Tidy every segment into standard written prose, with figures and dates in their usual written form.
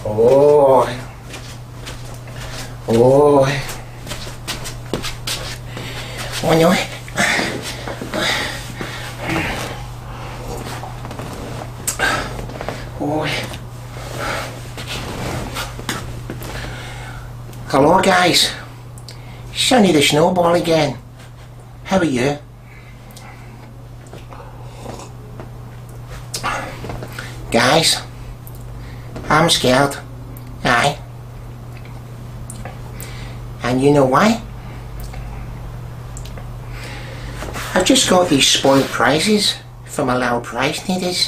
Oh. Oh. Oh no. Oh. Hello guys. Sonny the Snowball again. How are you? Guys, I'm scared. Aye. And you know why? I've just got these spoiled prizes for my little prize needers.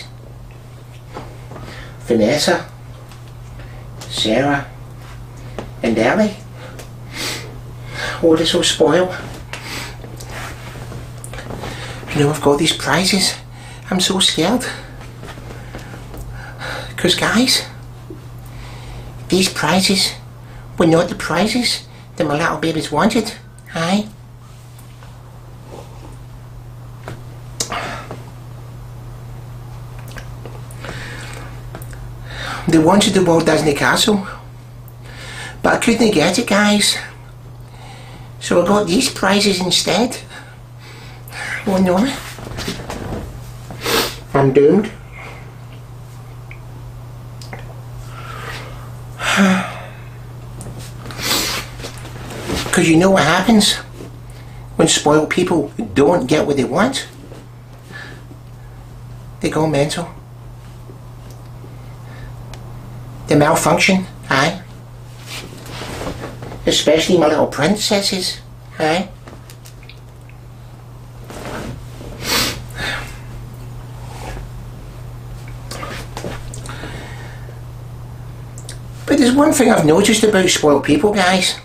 Vanessa, Sarah and Ellie. Oh, they're so spoiled. You know, I've got these prizes. I'm so scared. Because guys, these prizes were not the prizes that my little babies wanted. Aye. They wanted the Walt Disney Castle, but I couldn't get it, guys. So I got these prizes instead. Oh no. I'm doomed. Because you know what happens when spoiled people don't get what they want? They go mental. They malfunction, aye. Especially my little princesses, aye. But there's one thing I've noticed about spoiled people, guys.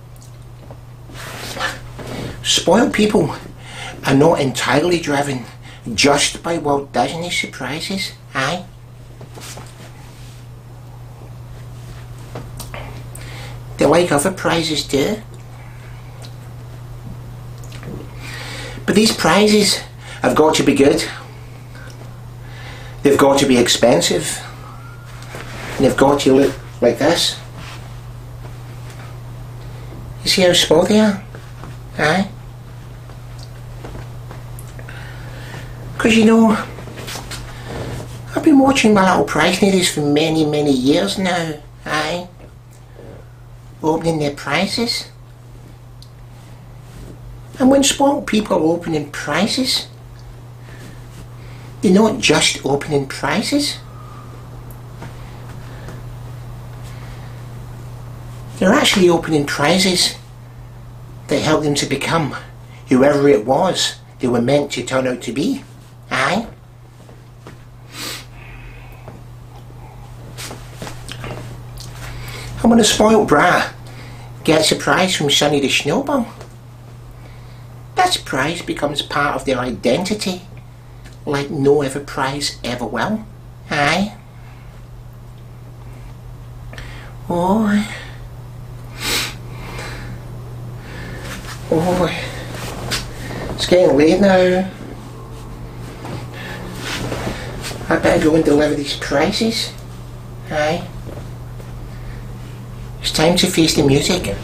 Spoiled people are not entirely driven just by Walt Disney surprises, aye. They like other prizes too. But these prizes have got to be good. They've got to be expensive. And they've got to look like this. You see how small they are? Aye. Because you know, I've been watching my little prize needers for many, many years now. Aye. Opening their prizes. And when spoiled people are opening prizes, they're not just opening prizes. They're actually opening prizes that help them to become whoever it was they were meant to turn out to be. Aye. And when a spoiled brat gets a prize from Sonny the Snowball, that prize becomes part of their identity like no other prize ever will. Aye. Oh. Oh. It's getting late now. I better go and deliver these prizes. Aye. It's time to face the music.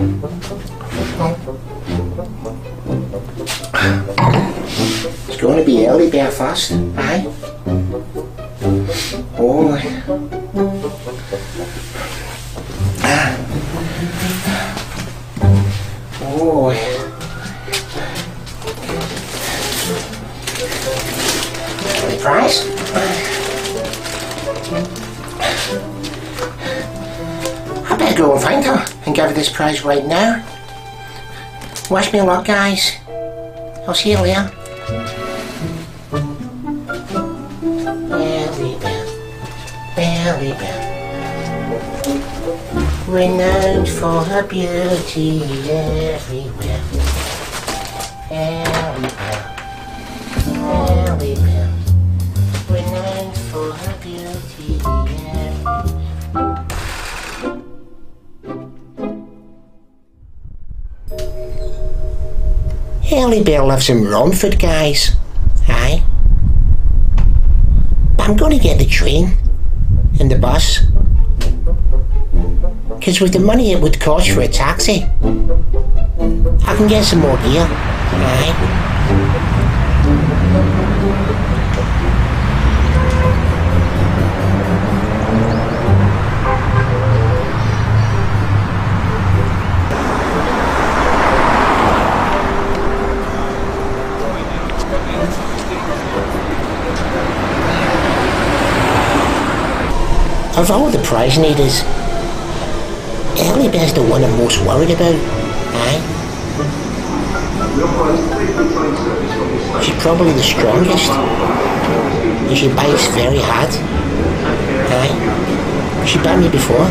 It's going to be Ellie Bear first. Aye. Oh. Oh. The prize? I better go and find her and give her this prize right now. Wish me luck, guys. I'll see you later. Ellie Bear, Ellie Bear, renowned for her beauty everywhere. Ellie Bear, Ellie Bear, renowned for her beauty everywhere. Ellie Bear lives in Romford, guys. Aye. But I'm going to get the train and the bus Because with the money it would cost for a taxi, I can get some more gear. Aye. Of all the prize needers, Ellie is the one I'm most worried about. Aye. She's probably the strongest. And she bites very hard. Aye. She bit me before.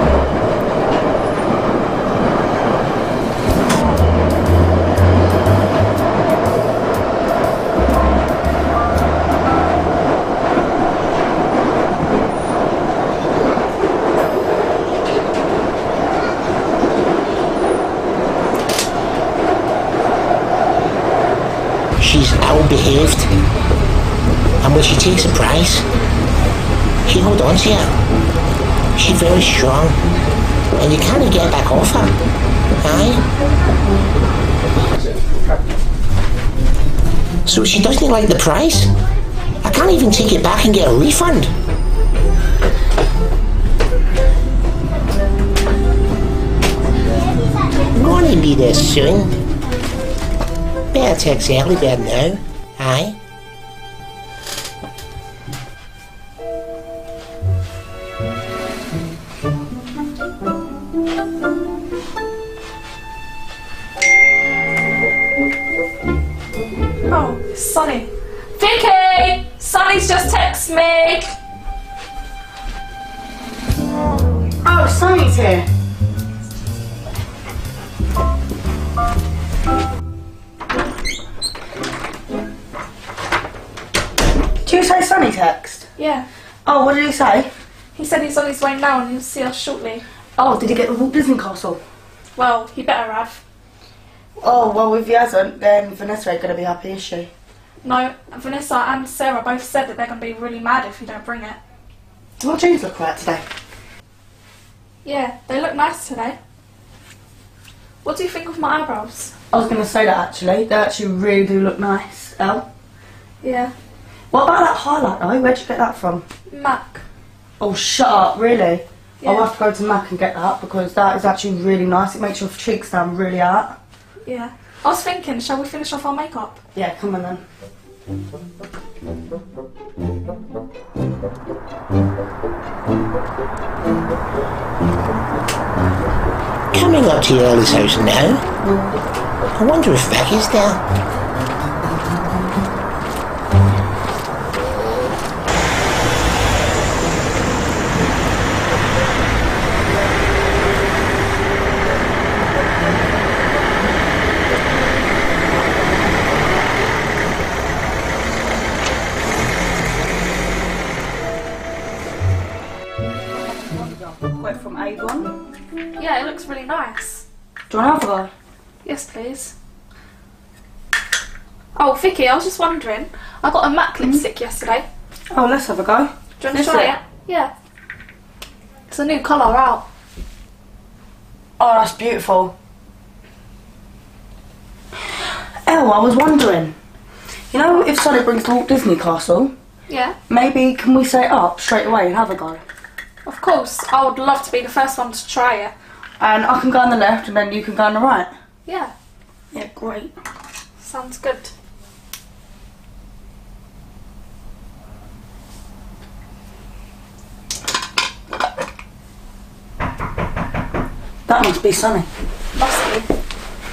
She's ill-behaved, and when she takes a prize, she holds on to it. She's very strong, and you can't get back off her. Aye. So she doesn't like the prize. I can't even take it back and get a refund. I'm gonna be there soon. Better text Ellie better now. Aye. Oh, Sonny. Vicky! Sonny's just texted me! Oh, Sonny's here. Did you say Sonny text? Yeah. Oh, what did he say? He said he's on his way now and he'll see us shortly. Oh, did he get the Walt Disney Castle? Well, he better have. Oh, well, if he hasn't, then Vanessa ain't going to be happy, is she? No, Vanessa and Sarah both said that they're going to be really mad if you don't bring it. What jeans look like today? Yeah, they look nice today. What do you think of my eyebrows? I was going to say that, actually. They actually really do look nice. Elle? Yeah. What about that highlight, though? Where'd you get that from? Mac. Oh, shut up, really? Yeah. I'll have to go to Mac and get that, because that is actually really nice. It makes your cheeks stand really out. Yeah. I was thinking, shall we finish off our makeup? Yeah, come on then. Coming up to Ellie's house now. I wonder if Vicky's there. Went from A1. Yeah, it looks really nice. Do you want to have a go? Yes, please. Oh, Vicky, I was just wondering. I got a MAC lipstick yesterday. Oh, let's have a go. Do you want to try it? Yeah. It's a new colour out. Oh, that's beautiful. Elle, I was wondering. You know, if Sonny brings the Walt Disney Castle, Yeah. maybe can we set it up straight away and have a go? Of course, I would love to be the first one to try it. And I can go on the left and then you can go on the right. Yeah, Yeah, great. sounds good. That must be Sonny. Must be.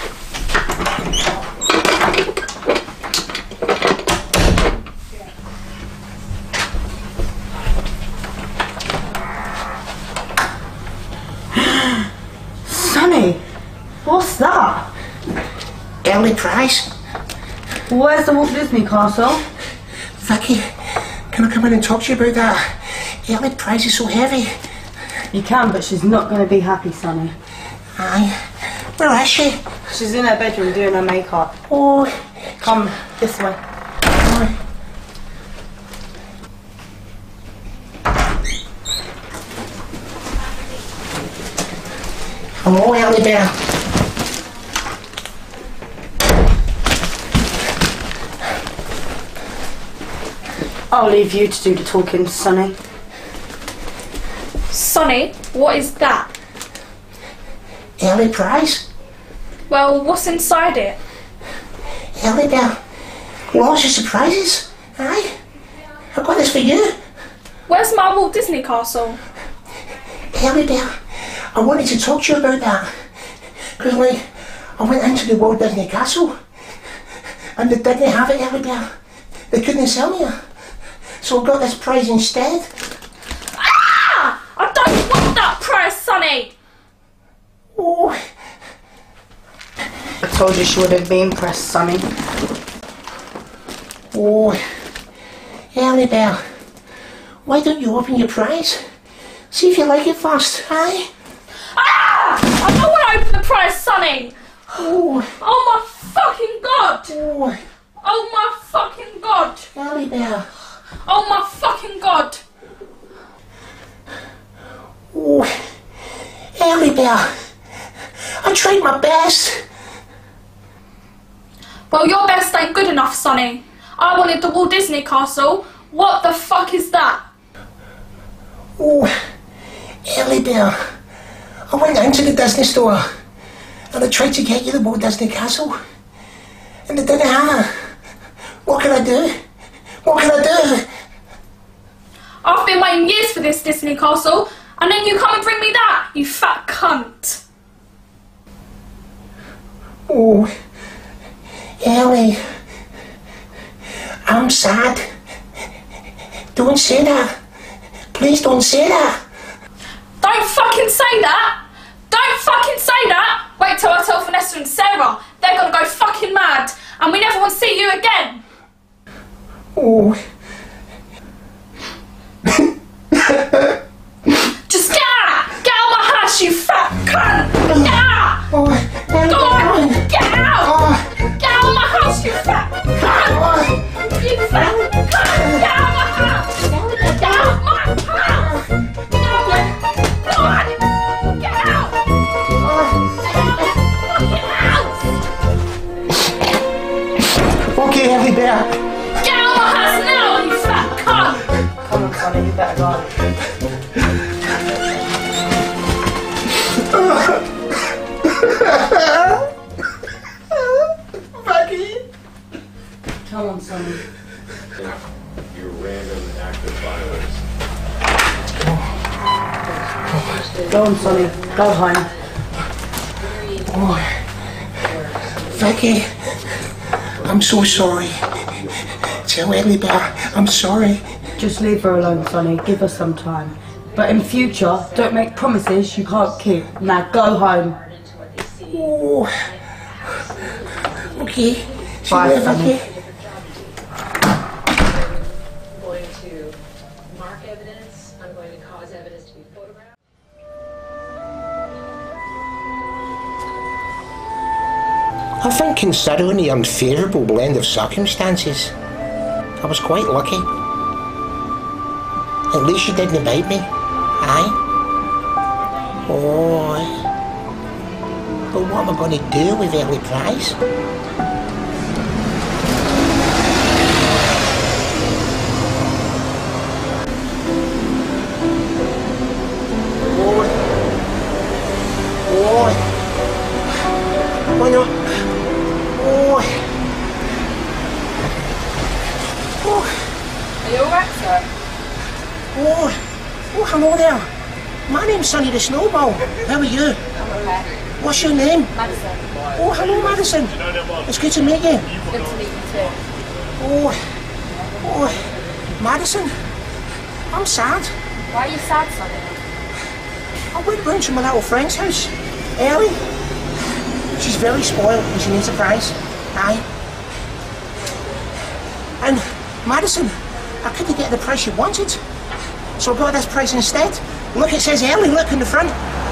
Sonny, what's that? Ellie Price? Where's the Walt Disney Castle? Vicky, can I come in and talk to you about that? Ellie Price is so heavy. You can, but she's not going to be happy, Sonny. Aye. Where is she? She's in her bedroom doing her makeup. Oh, Come this way. aye. Hello, Ellie Bear. I'll leave you to do the talking, Sonny. Sonny, what is that? Ellie prize? Well, what's inside it? Ellie Bear. Lots of surprises. Aye. I've got this for you. Where's my Walt Disney castle? Ellie Bear. I wanted to talk to you about that. Because, like, I went into the Walt Disney Castle and they didn't have it, Ellie Bear. They couldn't sell me it. So I got this prize instead. Ah! I don't want that prize, Sonny! Oh. I told you she wouldn't be impressed, Sonny. Oh. Ellie Bear. Why don't you open your prize? See if you like it first, aye? Ah! I don't want to open the prize, Sonny! Oh. Oh my fucking god! Oh. Oh my fucking god! Ellie Bear. Oh my fucking god! Oh. Ellie Bear. I tried my best. Well, your best ain't good enough, Sonny. I wanted the Walt Disney castle. What the fuck is that? Oh. Ellie Bear. I went into the Disney store and I tried to get you the Walt Disney Castle and they didn't have it. What can I do? What can I do? I've been waiting years for this Disney castle and then you come and bring me that, you fat cunt. Oh, Ellie, I'm sad. Don't say that. Please don't say that. Don't fucking say that! Don't fucking say that! Wait till I tell Vanessa and Sarah. They're gonna go fucking mad and we never want to see you again. Oh. Just get out! Get out of my house, you fat cunt! Get out! Oh, Ellie, Go on! Get out! Oh. Get out of my house, you fat cunt! Oh. You fat cunt! Get out of my house! Get out of my house! Get out of my... Go on! Get out! Get out of my fucking house! Okay, Ellie Bear. Get out of my house now, you fat cunt! Come on, Sonny, you better go. Maggie. Come on, Sonny. Your random act of violence. Go on, Sonny. Go home. Oh. Vicky, I'm so sorry. Tell Ellie Bear, I'm sorry. Just leave her alone, Sonny. Give her some time. But in future, don't make promises you can't keep. Now go home. Oh. Okay. See Bye, you later, Sonny. Vicky. I'm going to mark evidence. I'm going to cause evidence to be photographed. I think considering the unfavourable blend of circumstances, I was quite lucky. At least you didn't bite me. Aye? Oh. But what am I going to do with Ellie Price? Oh. Why not? Oh. Oh. Are you alright, sir? Oh. Oh, hello there. My name's Sonny the Snowball. How are you? I'm okay. What's your name? Madison, Oh, hello, Madison. It's good to meet you. good to meet you too. Oh. Oh. Madison. I'm sad. Why are you sad, Sonny? I went round to my little friend's house. Ellie. She's very spoiled and she needs a prize. Aye. And Madison, I couldn't get the price she wanted. So I got this prize instead. Look, it says Ellie, look in the front.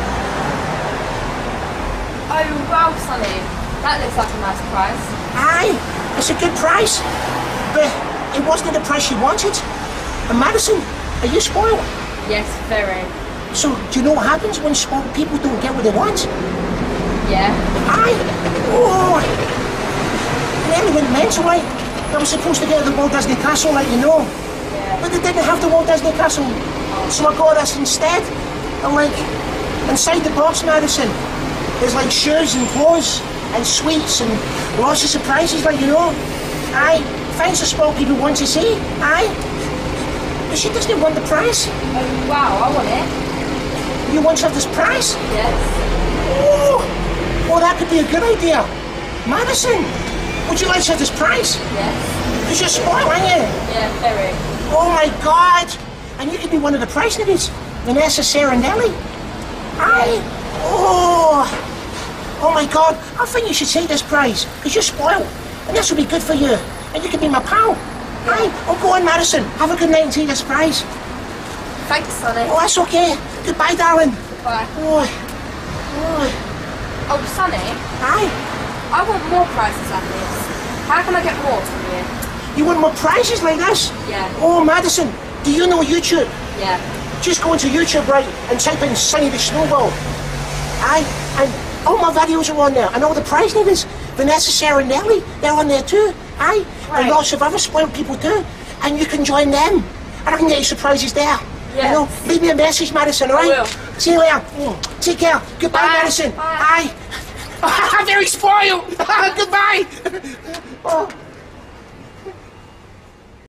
Oh, wow, Sonny. That looks like a nice prize. Aye, it's a good price. But it wasn't the price she wanted. And Madison, are you spoiled? Yes, very. So, do you know what happens when spoiled people don't get what they want? Yeah. Aye. Oh. And then they went mental, right? They were supposed to get to the Walt Disney Castle, like you know. Yeah. But they didn't have the Walt Disney Castle. So I got this instead. And like, inside the box, Madison, there's like shoes and clothes and sweets and lots of surprises, like you know. Aye. Things the spoiled people want to see. Aye. But she doesn't want the prize. Oh, wow, I want it. You want to have this prize? Yes. Oh, well, that could be a good idea. Madison, would you like to have this prize? Yes. Because you're spoiled, aren't you? Yeah, very. Oh my God! And you could be one of the prize winners. Vanessa, Sarah and Ellie. Aye. Oh. Oh my God, I think you should take this prize. Because you're spoiled. And this will be good for you. And you can be my pal. Aye. Oh, go on, Madison. Have a good night and take this prize. Thanks, Sonny. Oh, that's okay. Goodbye, darling. Bye. Oh. Oh. Oh, Sonny, Aye. I want more prizes like this. How can I get more from you? You want more prizes like this? Yeah. Oh, Madison, do you know YouTube? Yeah. Just go into YouTube, right, and type in Sonny the Snowball. Aye, and all my videos are on there, and all the prize winners. Vanessa, Sarah and Ellie, they're on there too. Aye, Right. and lots of other spoiled people too. And you can join them. And I can get you surprises there. Yes. You know, leave me a message, Madison, alright? will. See you later. Take care. Goodbye, Bye. Madison. Bye. Aye. I'm very spoiled. Goodbye. Oh.